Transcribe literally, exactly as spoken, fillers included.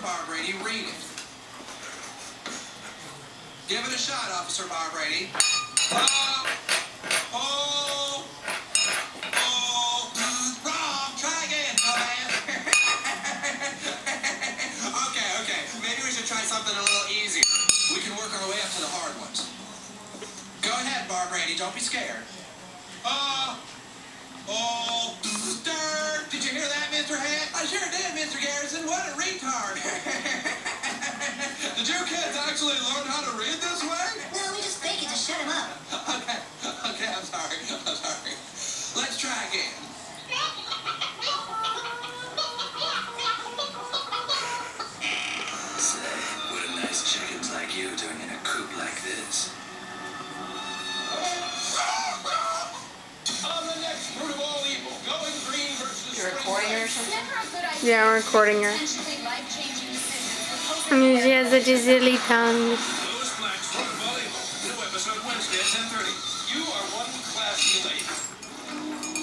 Barbrady, read it. Give it a shot, Officer Barbrady. Uh, oh, oh, wrong. Try again, man. okay, okay. Maybe we should try something a little easier. We can work our way up to the hard ones. Go ahead, Barbrady. Don't be scared. Uh, oh, stir. Did you hear that, Mister Head? I sure did, Mister Garrison. What a retard. Did you kids actually learn how to read this way? No, we just fake it to shut him up. Okay, okay, I'm sorry. I'm sorry. Let's try again. Say, what a nice chickens like you doing in a coop like this. On the next root of all evil, going green versus You're recording her or something? Yeah, I'm recording her. And she has such a silly tongue. Lewis Black's Root of All Evil. New episode Wednesday at ten thirty. You are one classy lady.